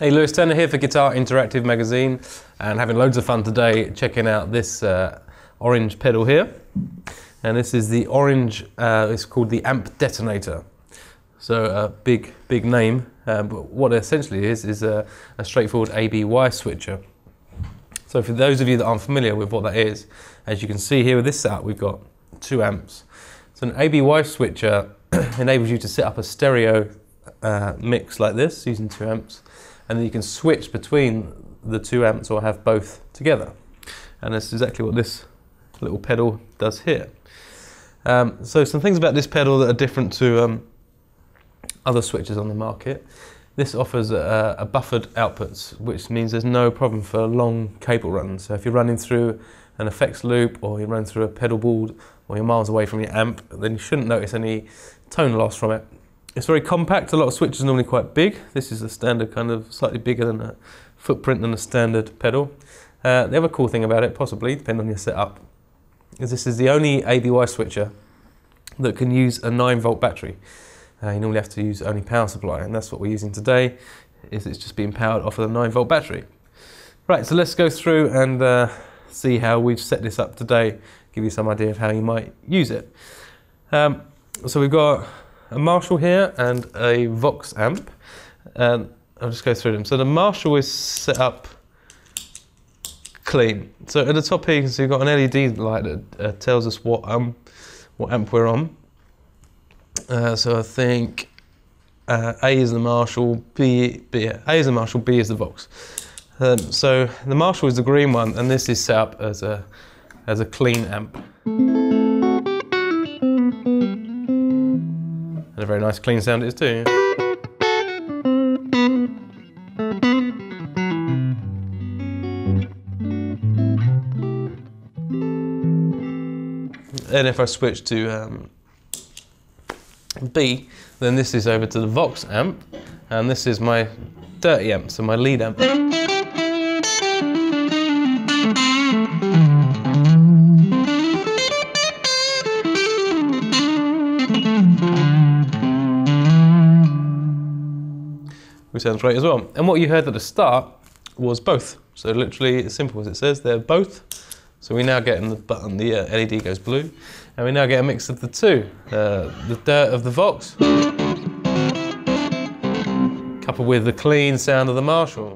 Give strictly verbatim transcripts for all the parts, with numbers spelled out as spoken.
Hey, Lewis Turner here for Guitar Interactive Magazine, and having loads of fun today checking out this uh, orange pedal here. And this is the Orange, uh, it's called the Amp Detonator. So a uh, big, big name, uh, but what it essentially is, is a, a straightforward A B Y switcher. So for those of you that aren't familiar with what that is, as you can see here with this setup, we've got two amps. So an A B Y switcher enables you to set up a stereo uh, mix like this using two amps. And then you can switch between the two amps or have both together. And that's exactly what this little pedal does here. Um, so some things about this pedal that are different to um, other switches on the market. This offers a, a buffered outputs, which means there's no problem for long cable runs. So if you're running through an effects loop, or you're running through a pedal board, or you're miles away from your amp, then you shouldn't notice any tone loss from it. It's very compact. A lot of switches are normally quite big. This is a standard kind of slightly bigger than a footprint than a standard pedal. Uh, the other cool thing about it, possibly, depending on your setup, is this is the only A B Y switcher that can use a nine volt battery. Uh, you normally have to use only power supply, and that's what we're using today, is it's just being powered off of the nine volt battery. Right, so let's go through and uh, see how we've set this up today, give you some idea of how you might use it. Um, so we've got a Marshall here and a Vox amp, and I'll just go through them. So the Marshall is set up clean. So at the top here you can see we've got an L E D light that uh, tells us what um what amp we're on. Uh, so I think uh, A is the Marshall, B, B A is the Marshall, B is the Vox. Um, so the Marshall is the green one, and this is set up as a as a clean amp. And a very nice clean sound it is too. And if I switch to um, B, then this is over to the Vox amp, and this is my dirty amp, so my lead amp. Which sounds great as well. And what you heard at the start was both. So literally, as simple as it says, they're both. So we now get in the button, the uh, L E D goes blue, and we now get a mix of the two. Uh, the dirt of the Vox, coupled with the clean sound of the Marshall.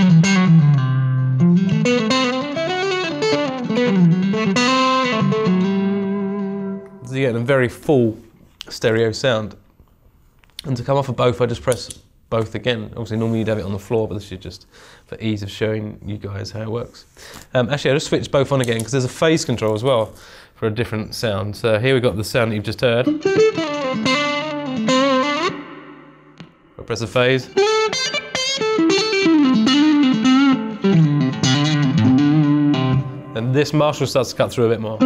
So you get a very full stereo sound. And to come off of both, I just press both again. Obviously normally you'd have it on the floor, but this is just for ease of showing you guys how it works. Um, actually I'll just switch both on again because there's a phase control as well for a different sound. So here we've got the sound that you've just heard. I'll press the phase. And this Marshall starts to cut through a bit more.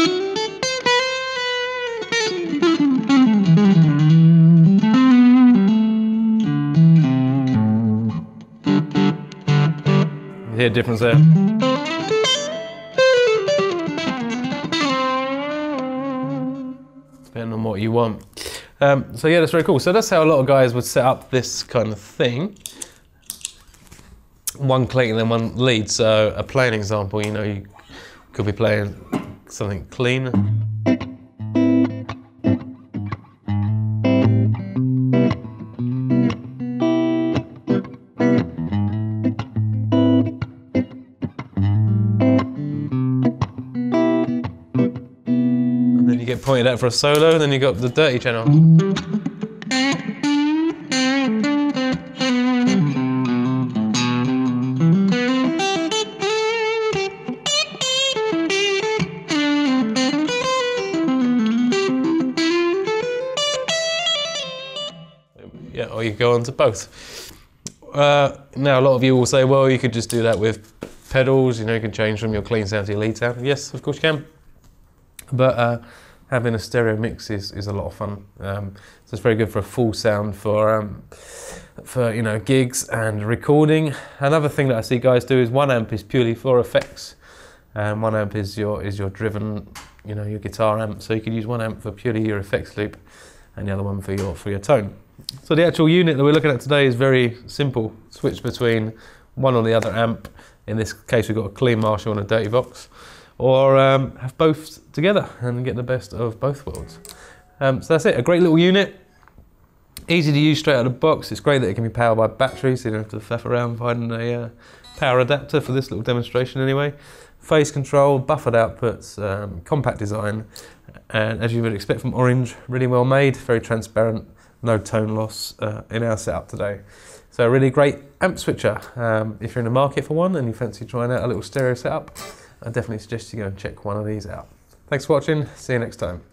Hear a difference there. Depending on what you want. Um, so yeah, that's very cool. So that's how a lot of guys would set up this kind of thing. One clean and then one lead. So a plain example, you know, you could be playing something clean. You get pointed out for a solo, then you got the dirty channel. Yeah, or you go on to both. Uh, now a lot of you will say, well, you could just do that with pedals, you know, you can change from your clean sound to your lead sound. Yes, of course you can. But uh, having a stereo mix is, is a lot of fun. Um, so it's very good for a full sound for, um, for you know, gigs and recording. Another thing that I see guys do is one amp is purely for effects, and one amp is your is your driven, you know, your guitar amp. So you could use one amp for purely your effects loop, and the other one for your for your tone. So the actual unit that we're looking at today is very simple. Switch between one or the other amp. In this case we've got a clean Marshall and a dirty Vox. Or um, have both together and get the best of both worlds. Um, so that's it, a great little unit. Easy to use straight out of the box. It's great that it can be powered by battery, so you don't have to faff around finding a uh, power adapter for this little demonstration anyway. Phase control, buffered outputs, um, compact design, and as you would expect from Orange, really well made, very transparent, no tone loss uh, in our setup today. So a really great amp switcher. Um, if you're in the market for one and you fancy trying out a little stereo setup, I definitely suggest you go and check one of these out. Thanks for watching, see you next time.